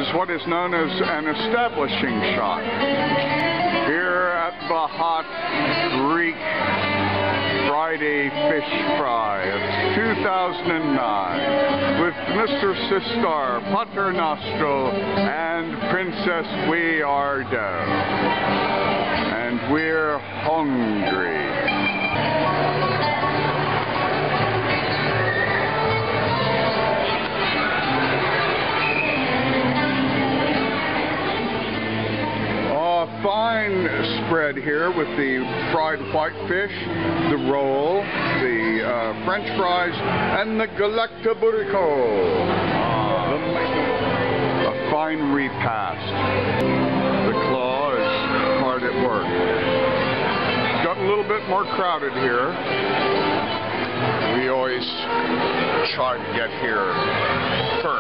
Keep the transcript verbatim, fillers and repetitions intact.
what is known as an establishing shot. Here at the hot Greek Friday Fish Fry of two thousand nine with Mister Sistar, Paternostro, and Princess Weardo. And we're hungry. Fine spread here with the fried whitefish, the roll, the uh, French fries, and the galetta burrico. Uh, a fine repast. The claw is hard at work. It's got a little bit more crowded here. We always try to get here first.